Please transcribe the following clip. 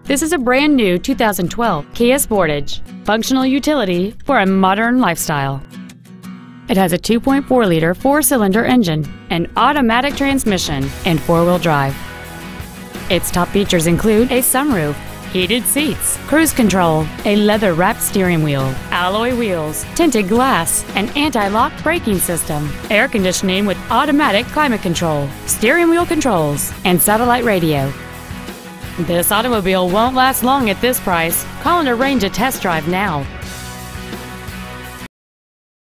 This is a brand new 2012 Kia Sportage, functional utility for a modern lifestyle. It has a 2.4-liter four-cylinder engine, an automatic transmission, and four-wheel drive. Its top features include a sunroof, heated seats, cruise control, a leather-wrapped steering wheel, alloy wheels, tinted glass, an anti-lock braking system, air conditioning with automatic climate control, steering wheel controls, and satellite radio. This automobile won't last long at this price. Call and arrange a test drive now.